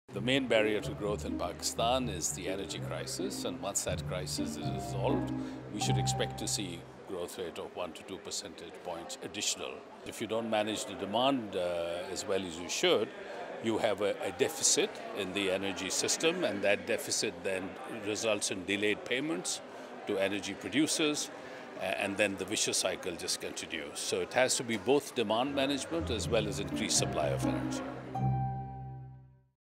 The main barrier to growth in Pakistan is the energy crisis, and once that crisis is resolved, we should expect to see growth rate of 1 to 2 percentage points additional. If you don't manage the demand as well as you should, you have a deficit in the energy system, and that deficit then results in delayed payments to energy producers, and then the vicious cycle just continues. So it has to be both demand management as well as increased supply of energy.